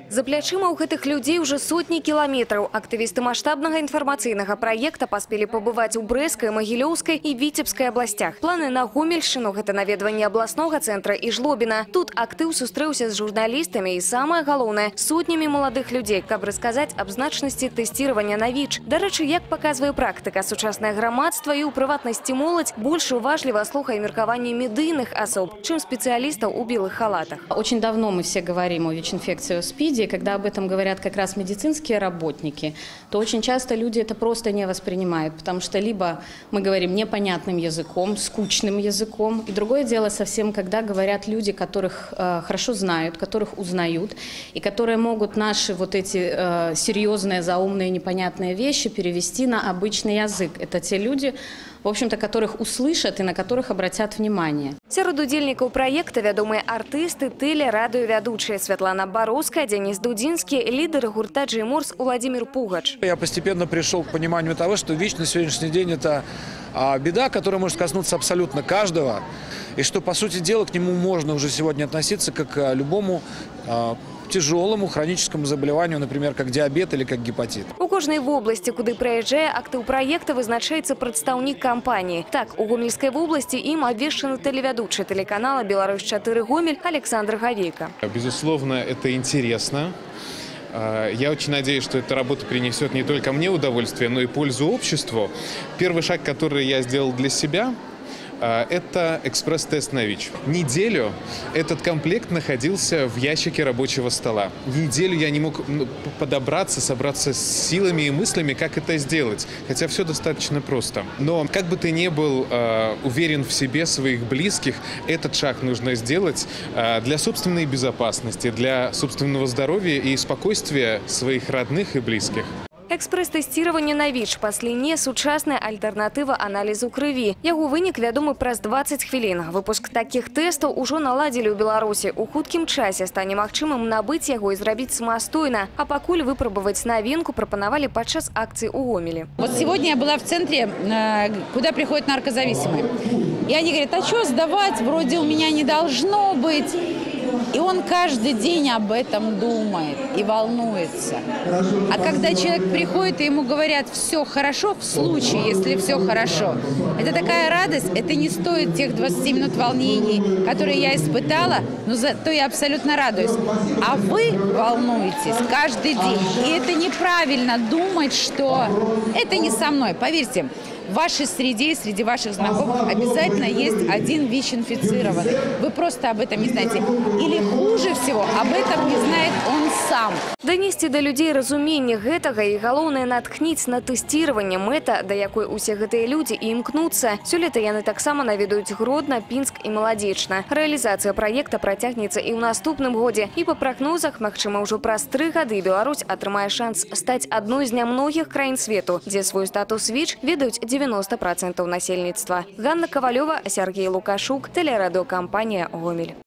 За плячыма ў гэтых людзей уже сотні кіламетраў. Актывісты маштабнага інфармацыйнага праекта паспелі пабываць у Брэскай, Магілёўскай і Віцебскай абласцях. Планы на Гомельшчыну – гэта наведванне абласнога цэнтра і Жлобіна. Тут актыў сустрэўся з журналістамі і, самае галоўнае, сотнямі маладых людзей, каб расказаць аб значнасці тэсціравання на ВІЧ. Дарэчы, як паказвае практыка, сучаснае грамадства і ў прыватнасці моладзь больш уважліва слухае меркаванні медыйных асоб, чым спецыялістаў у белых халатах. Очень давно мы все говорим о ВИЧ-инфекции, о СПИДе. Когда об этом говорят как раз медицинские работники, то очень часто люди это просто не воспринимают, потому что либо мы говорим непонятным языком, скучным языком, и другое дело совсем, когда говорят люди, которых хорошо знают, которых узнают, и которые могут наши вот эти серьезные, заумные, непонятные вещи перевести на обычный язык. Это те люди, в общем-то, которых услышат и на которых обратят внимание. Сярод удзельнікаў праекта вядомыя артысты, тэле-, радыёвядучыя Святлана Бароўская, Денис Дудинский, лидеры гурта Джейморс Владимир Пугач. Я постепенно пришел к пониманию того, что ВИЧ на сегодняшний день – это беда, которая может коснуться абсолютно каждого, и что, по сути дела, к нему можно уже сегодня относиться как к любому тяжелому хроническому заболеванию, например, как диабет или как гепатит. У кожнай вобласці, куды прыязджае актыў праекта, вызначаецца прадстаўнік кампаніі. Так, у Гомельской области им обвешаны телеведущий телеканала «Беларусь-4 Гомель» Александр Говейко. Безусловно, это интересно. Я очень надеюсь, что эта работа принесет не только мне удовольствие, но и пользу обществу. Первый шаг, который я сделал для себя, это экспресс-тест на ВИЧ. Неделю этот комплект находился в ящике рабочего стола. Неделю я не мог подобраться, собраться с силами и мыслями, как это сделать. Хотя все достаточно просто. Но как бы ты ни был уверен в себе, своих близких, этот шаг нужно сделать для собственной безопасности, для собственного здоровья и спокойствия своих родных и близких. Экспресс-тэсціраванне на ВІЧ па сліне – сучасная альтэрнатыва аналізу крыві. Яго вынік вядомы праз 20 хвілін. Выпуск такіх тэстаў ужо наладзілі ў Беларусі. У хуткім часе стане магчымым набыць яго і зрабіць самастойна. А пакуль выпрабаваць навінку прапанавалі падчас акцыі ў Гомелі. Вот сегодня я была в центре, куда приходят наркозависимые. И они говорят, а что сдавать? Вроде у меня не должно быть. И он каждый день об этом думает и волнуется. А когда человек приходит и ему говорят, все хорошо, в случае, если все хорошо, это такая радость, это не стоит тех 20 минут волнений, которые я испытала, но зато я абсолютно радуюсь. А вы волнуетесь каждый день. И это неправильно думать, что это не со мной. Поверьте, в вашей среде, среди ваших знакомых обязательно есть один ВИЧ-инфицированный. Вы просто об этом не знаете. Или хуже всего, об этом не знает он сам. Данесці да людзей разуменне гэтага і галоўнае натхніць на тэсціраванне – мэта, да якой усе гэтыя людзі і імкнуцца. Сёлета яны таксама наведаюць Гродна, Пінск і Маладзечна. Рэалізацыя праекта працягнецца і ў наступным годзе. І па прагнозах, магчыма, ўжо праз 3 гады Беларусь атрымае шанс стаць адной з нямногіх краін свету, дзе свой статус ВІЧ ведаюць 90% насельніцтва. Ганна Ковалёва, Сергей Лукашук, телерадиокомпания «Гомель».